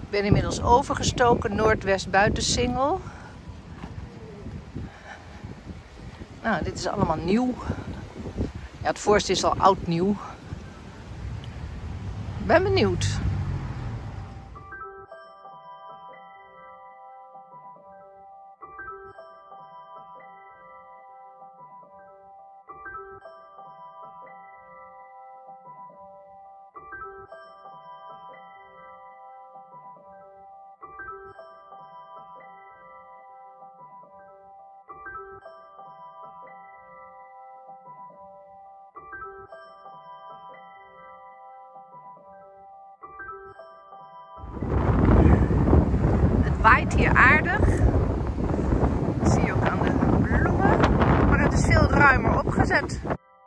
Ik ben inmiddels overgestoken, Noordwest Buitensingel. Nou, dit is allemaal nieuw. Ja, het voorste is al oud nieuw. Ik ben benieuwd. Het waait hier aardig. Dat zie je ook aan de bloemen. Maar het is veel ruimer opgezet.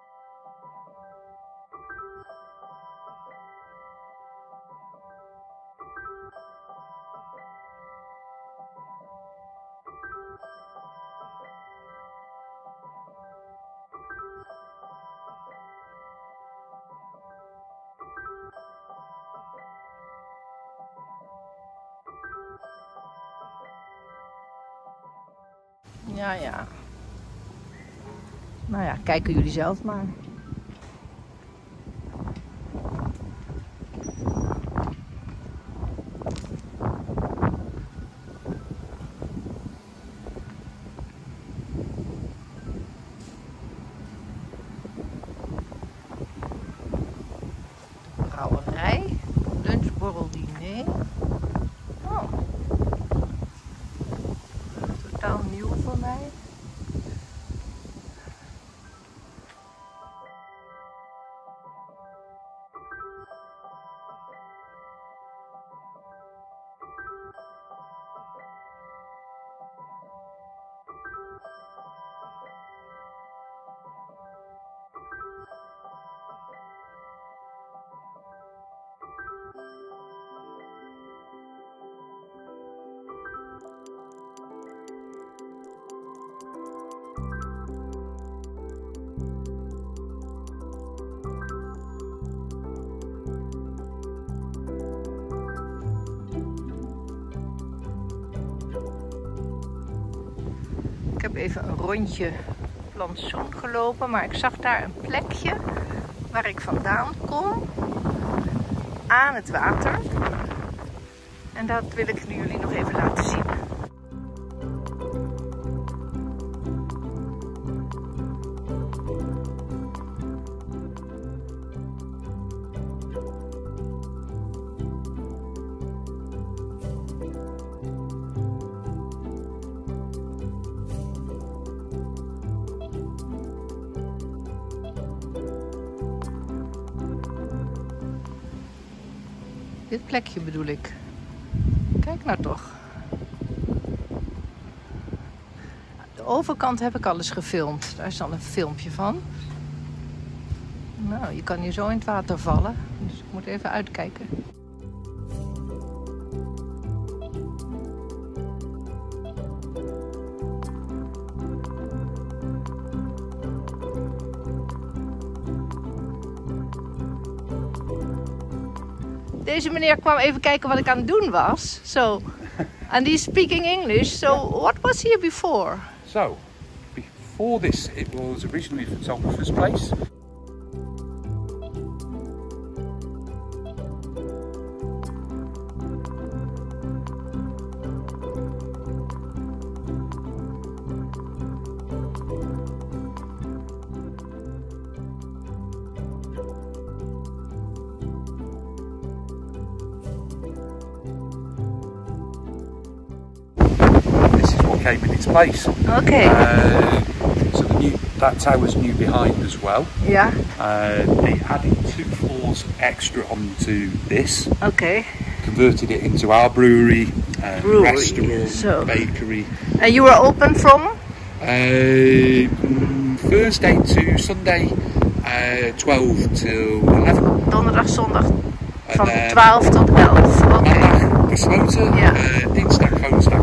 Ja, ja. Nou ja, kijken jullie zelf maar. Brouwerij, lunchborrel diner. Oh. Totaal nieuw voor mij. Ik heb even een rondje plantsoen gelopen, maar ik zag daar een plekje waar ik vandaan kom, aan het water. En dat wil ik jullie nog even laten zien. Dit plekje bedoel ik. Kijk nou toch. De overkant heb ik al eens gefilmd. Daar is dan een filmpje van. Nou, je kan hier zo in het water vallen. Dus ik moet even uitkijken. Deze meneer kwam even kijken wat ik aan het doen was. So, and he's speaking English. So, what was here before? So, before this, it was originally a photographer's place. Came in its place. Okay. So that tower's new behind as well. Yeah. They added 2 floors extra onto this. Okay. Converted it into our brewery, restaurant, so. bakery. And you were open from? Thursday to Sunday, 12 till 11. Donderdag, zondag van 12 tot 11. Okay. Maandag gesloten. Yeah. Dinsdag, woensdag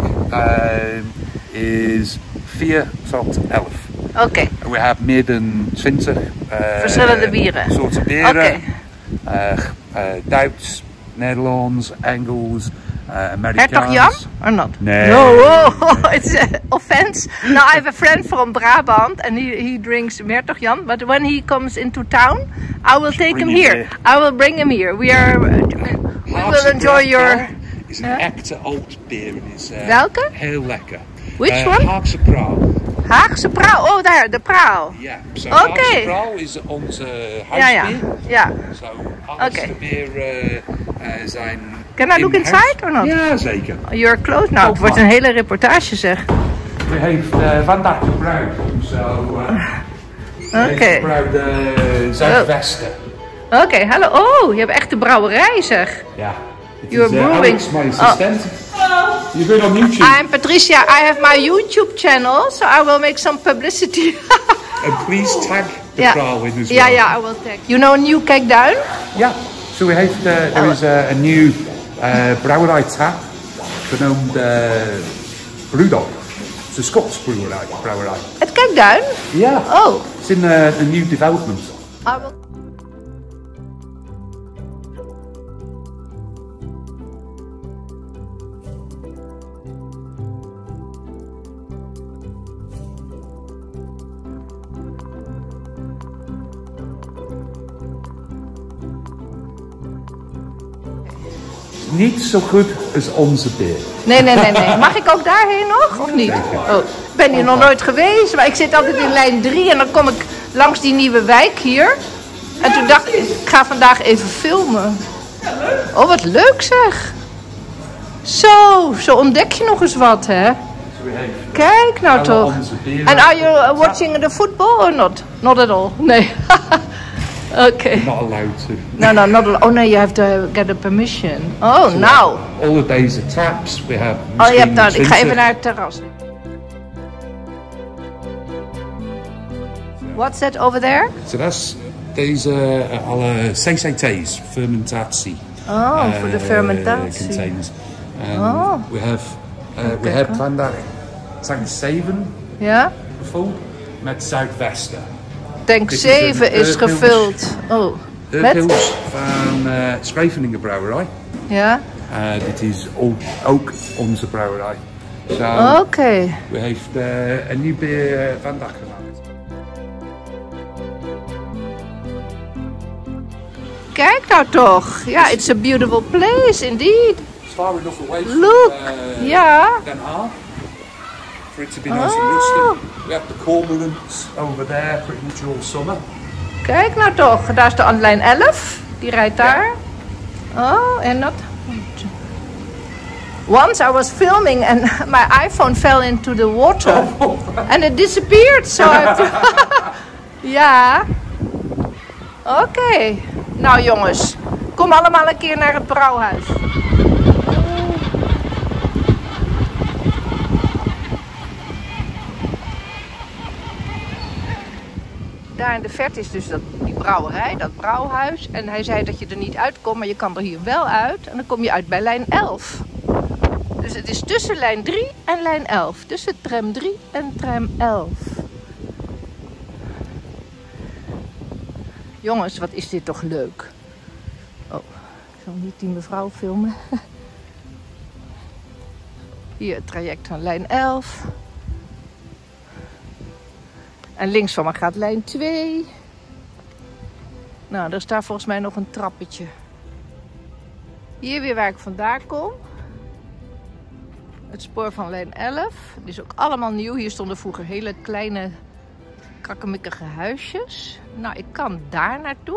is 4 tot 11. Okay. We hebben meer dan 20 verschillende bieren. Soorten bieren. Okay. Duits, Nederlands, Engels, Amerikaans. Hertog Jan or not? Nee. No, oh, it's an offense. No, I have a friend from Brabant and he drinks Hertog Jan. But when he comes into town, I will take him here. I will bring him here. We will enjoy your... Is een echte oud beer. Welke? Heel lekker. Which one? Haagse Praal. Haagse Praal, oh daar, de praal. Ja, so Haagse Praal is onze huisbeer. Ja. So, Haagse beer zijn... Can I look inside or not? Ja, zeker. You're close. Nou, het wordt een hele reportage zeg. We heeft vandaag gebruikt. Oké. Zuidwesten. Oké, hallo. Oh, je hebt echt de brouwerij zeg. Ja. You're brewing. Alex, my assistant. Je bent op YouTube. I'm Patricia. I have my YouTube channel, so I will make some publicity. And please tag the praal in as well. Yeah, I will tag. You know Nieuw Kijkduin? Ja, so we have there is a new brouwerij tap genoemd Rudolf. It's a Scots brouwerij. Het Kijkduin? Ja. Oh. It's in a new development. I will... Niet zo goed als onze beer. Nee. Mag ik ook daarheen nog, of niet? Oh, ik ben hier nog nooit geweest, maar ik zit altijd in lijn 3 en dan kom ik langs die nieuwe wijk hier. En toen dacht ik, ik ga vandaag even filmen. Oh, wat leuk zeg. Zo ontdek je nog eens wat, hè? Kijk nou toch. And are you watching the football or not? Not at all, nee. Okay. Not allowed to. No, not allowed. Oh no, you have to get a permission. Oh, so now. All of these are taps. We have. Oh, je hebt dat. Ik ga even naar het terras. What's that over there? So that's deze alle CCT's, fermentatie. Oh, voor de fermentatie. Containers. We have vandaag tank 7. Ja. Gevuld met Zuidwesten. Tank 7 is gevuld. Oh. Met? Van Scheveningen brouwerij. Ja. Dit is ook onze brouwerij. Oké. We heeft een nieuw bier vandaag gemaakt. Kijk nou toch. Ja, it's a beautiful place indeed. It's far enough away from Look. Ja. Den Haag. For it to be nice and rustic. We have the cormorants over there pretty much all summer. Kijk nou toch, daar is de lijn 11. Die rijdt daar. Oh, en dat. Once I was filming and my iPhone fell into the water. And it disappeared. So ja. Oké. Nou jongens, kom allemaal een keer naar het brouwhuis. Daar in de verte is dus die brouwerij, dat brouwhuis. En hij zei dat je er niet uitkomt, maar je kan er hier wel uit. En dan kom je uit bij lijn 11. Dus het is tussen lijn 3 en lijn 11. Tussen tram 3 en tram 11. Jongens, wat is dit toch leuk. Oh, ik zal niet die mevrouw filmen. Hier het traject van lijn 11. En links van me gaat lijn 2. Nou, er staat volgens mij nog een trappetje. Hier weer waar ik vandaan kom. Het spoor van lijn 11. Dit is ook allemaal nieuw. Hier stonden vroeger hele kleine krakkemikkige huisjes. Nou, ik kan daar naartoe.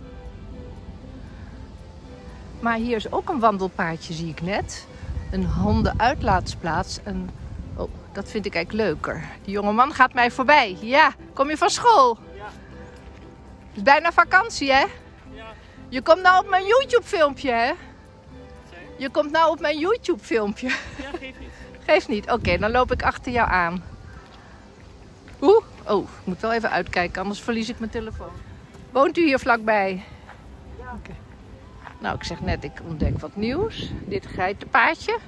Maar hier is ook een wandelpaadje, zie ik net. Een hondenuitlaatplaats. En oh, dat vind ik eigenlijk leuker. Die jongeman gaat mij voorbij. Ja, kom je van school? Ja. Het is bijna vakantie, hè? Ja. Je komt nou op mijn YouTube filmpje, hè? Je komt nou op mijn YouTube filmpje. Ja, geeft niet. Geeft niet. Oké, dan loop ik achter jou aan. Oeh. Oh, ik moet wel even uitkijken, anders verlies ik mijn telefoon. Woont u hier vlakbij? Ja. Okay. Nou, ik zeg net, ik ontdek wat nieuws. Dit geitenpaadje.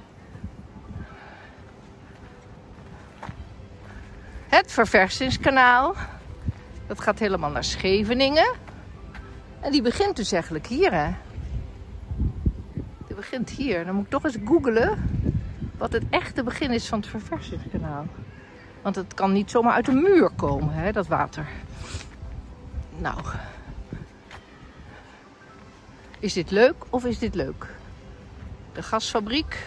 Het verversingskanaal. Dat gaat helemaal naar Scheveningen. En die begint dus eigenlijk hier, hè? begint hier. Dan moet ik toch eens googlen wat het echte begin is van het verversingskanaal. Want het kan niet zomaar uit de muur komen, hè, dat water. Nou, is dit leuk of is dit leuk? De gasfabriek.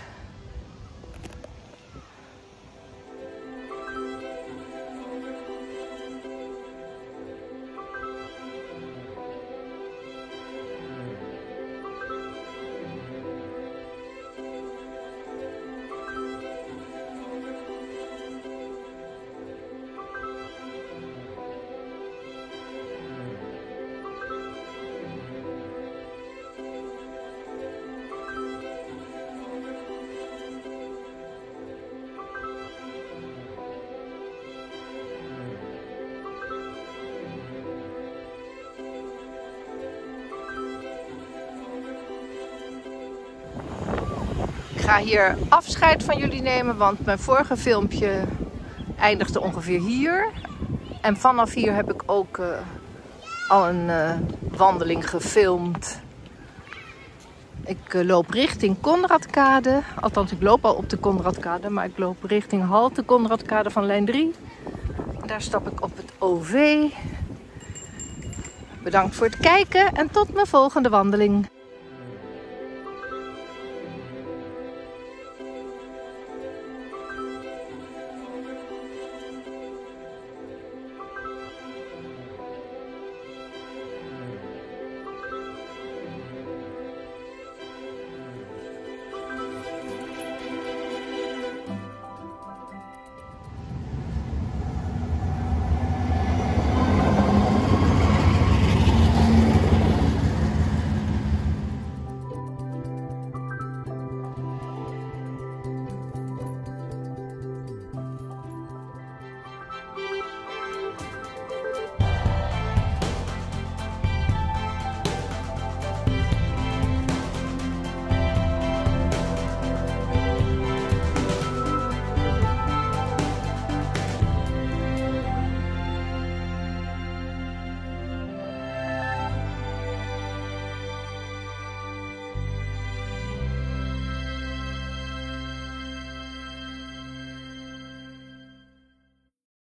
Ik ga hier afscheid van jullie nemen, want mijn vorige filmpje eindigde ongeveer hier. En vanaf hier heb ik ook al een wandeling gefilmd. Ik loop richting Konradkade. Althans, ik loop al op de Konradkade, maar ik loop richting halte Konradkade van lijn 3. Daar stap ik op het OV. Bedankt voor het kijken en tot mijn volgende wandeling.